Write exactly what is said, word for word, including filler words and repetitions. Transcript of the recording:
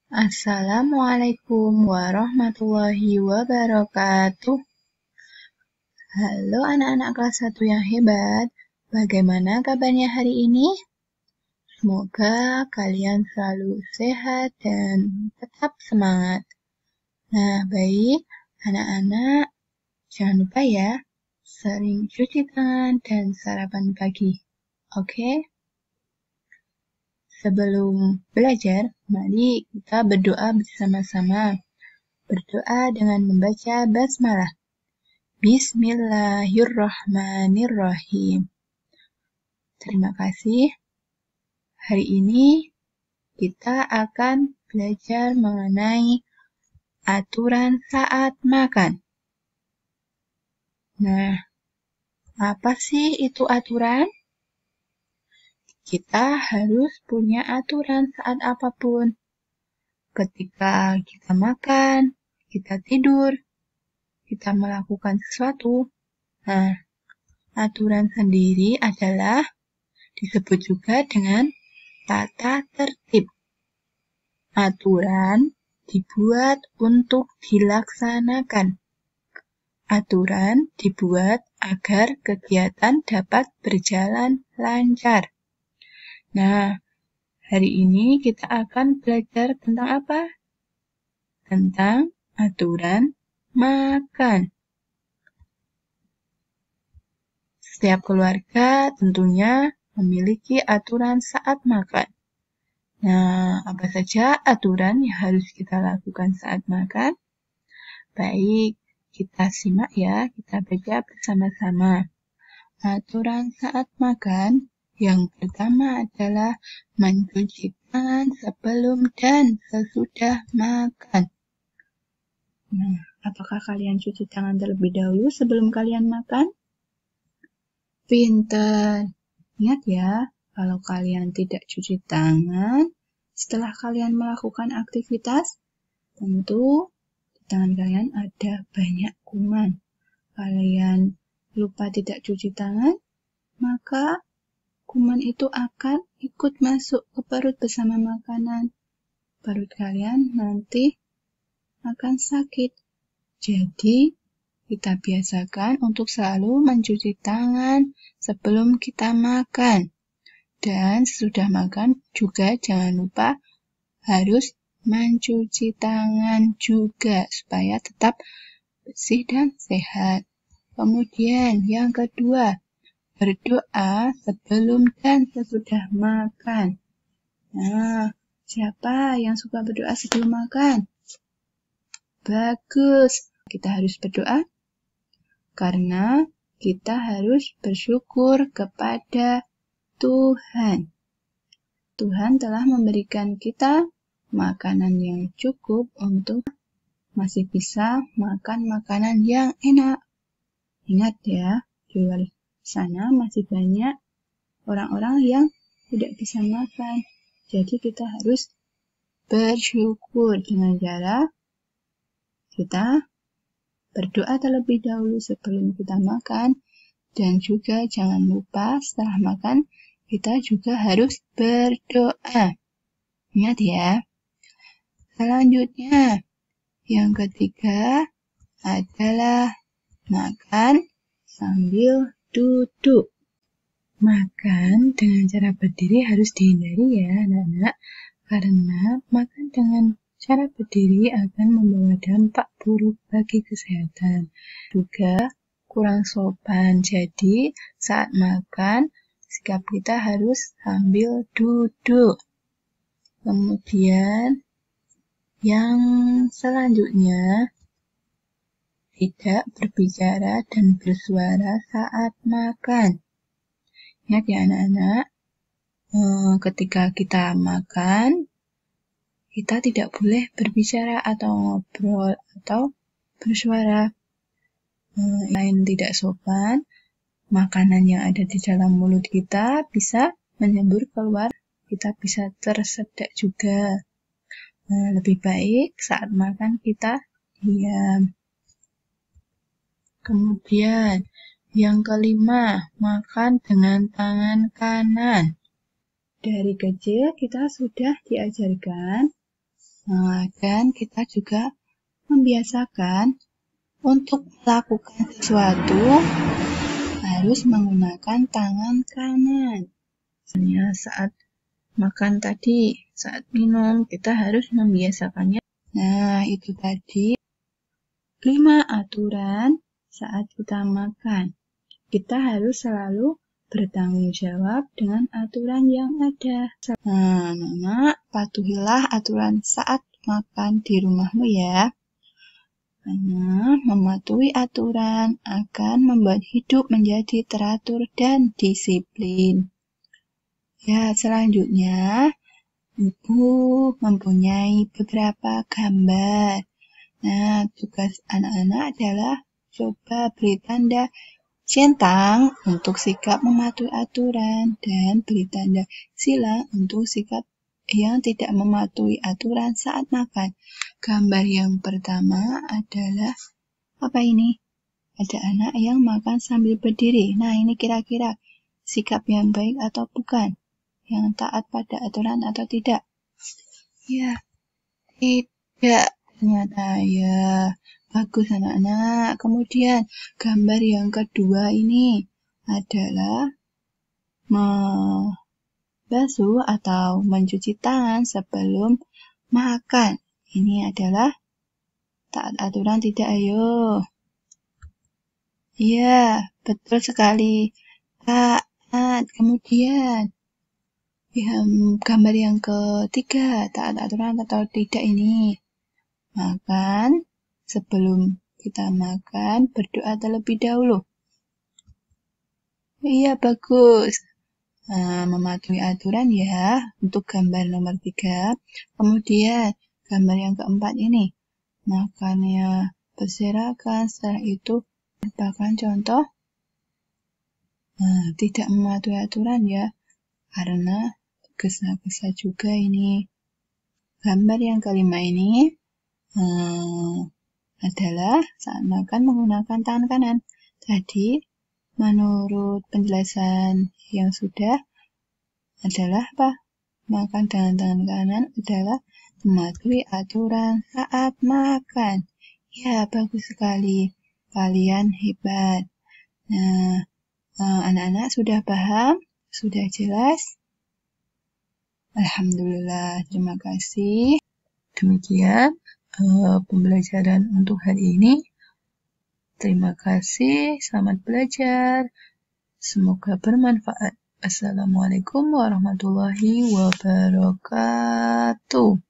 Assalamualaikum warahmatullahi wabarakatuh. Halo anak-anak kelas satu yang hebat. Bagaimana kabarnya hari ini? Semoga kalian selalu sehat dan tetap semangat. Nah, baik anak-anak, jangan lupa ya, sering cuci tangan dan sarapan pagi. Oke? Sebelum belajar, mari kita berdoa bersama-sama. Berdoa dengan membaca basmalah. Bismillahirrahmanirrahim. Terima kasih. Hari ini kita akan belajar mengenai aturan saat makan. Nah, apa sih itu aturan? Kita harus punya aturan saat apapun. Ketika kita makan, kita tidur, kita melakukan sesuatu. Nah, aturan sendiri adalah disebut juga dengan tata tertib. Aturan dibuat untuk dilaksanakan. Aturan dibuat agar kegiatan dapat berjalan lancar. Nah, hari ini kita akan belajar tentang apa? Tentang aturan makan. Setiap keluarga tentunya memiliki aturan saat makan. Nah, apa saja aturan yang harus kita lakukan saat makan? Baik, kita simak ya, kita baca bersama-sama. Aturan saat makan yang pertama adalah mencuci tangan sebelum dan sesudah makan. Nah, apakah kalian cuci tangan terlebih dahulu sebelum kalian makan? Pinter. Ingat ya, kalau kalian tidak cuci tangan setelah kalian melakukan aktivitas, tentu di tangan kalian ada banyak kuman. Kalian lupa tidak cuci tangan, maka kuman itu akan ikut masuk ke perut bersama makanan. Perut kalian nanti akan sakit. Jadi, kita biasakan untuk selalu mencuci tangan sebelum kita makan. Dan sesudah makan juga jangan lupa harus mencuci tangan juga supaya tetap bersih dan sehat. Kemudian yang kedua, berdoa sebelum dan sesudah makan. Nah, siapa yang suka berdoa sebelum makan? Bagus. Kita harus berdoa karena kita harus bersyukur kepada Tuhan. Tuhan telah memberikan kita makanan yang cukup untuk masih bisa makan makanan yang enak. Ingat ya, di luar sana masih banyak orang-orang yang tidak bisa makan. Jadi kita harus bersyukur dengan cara kita berdoa terlebih dahulu sebelum kita makan. Dan juga jangan lupa setelah makan kita juga harus berdoa. Ingat ya. Selanjutnya, yang ketiga adalah makan sambil duduk. Makan dengan cara berdiri harus dihindari ya anak-anak, karena makan dengan cara berdiri akan membawa dampak buruk bagi kesehatan. Juga kurang sopan, jadi saat makan sikap kita harus sambil duduk. Kemudian yang selanjutnya, tidak berbicara dan bersuara saat makan. Ingat ya anak-anak, ketika kita makan, kita tidak boleh berbicara atau ngobrol atau bersuara. Lain tidak sopan, makanan yang ada di dalam mulut kita bisa menyembur keluar, kita bisa tersedak juga. Lebih baik saat makan kita diam. Kemudian yang kelima, makan dengan tangan kanan. Dari kecil kita sudah diajarkan Nah, dan kita juga membiasakan untuk melakukan sesuatu harus menggunakan tangan kanan. Misalnya saat makan tadi, saat minum, kita harus membiasakannya. Nah, itu tadi lima aturan saat kita makan. Kita harus selalu bertanggung jawab dengan aturan yang ada. Nah, anak-anak, patuhilah aturan saat makan di rumahmu ya. Karena mematuhi aturan akan membuat hidup menjadi teratur dan disiplin. Ya, selanjutnya, Ibu mempunyai beberapa gambar. Nah, tugas anak-anak adalah coba beri tanda centang untuk sikap mematuhi aturan dan beri tanda silang untuk sikap yang tidak mematuhi aturan saat makan. Gambar yang pertama adalah apa ini? Ada anak yang makan sambil berdiri. Nah, ini kira-kira sikap yang baik atau bukan? Yang taat pada aturan atau tidak? Ya, tidak. Ternyata ya, bagus anak-anak. Kemudian gambar yang kedua ini adalah membasuh atau mencuci tangan sebelum makan. Ini adalah taat aturan tidak? Ayo. Iya, betul sekali. Taat. Kemudian ya, gambar yang ketiga, taat aturan atau tidak ini? Makan, sebelum kita makan, berdoa terlebih dahulu. Iya, bagus. Nah, mematuhi aturan ya, untuk gambar nomor tiga. Kemudian, gambar yang keempat ini. Makannya berserakan, setelah itu merupakan contoh. Nah, tidak mematuhi aturan ya, karena gesa-gesa juga ini. Gambar yang kelima ini Hmm, adalah saat makan menggunakan tangan kanan. Tadi, menurut penjelasan yang sudah, adalah apa? Makan dengan tangan kanan adalah mematuhi aturan saat makan. Ya, bagus sekali. Kalian hebat. Nah, anak-anak sudah paham? Sudah jelas? Alhamdulillah, terima kasih. Demikian Uh, pembelajaran untuk hari ini. Terima kasih, selamat belajar. Semoga bermanfaat. Assalamualaikum warahmatullahi wabarakatuh.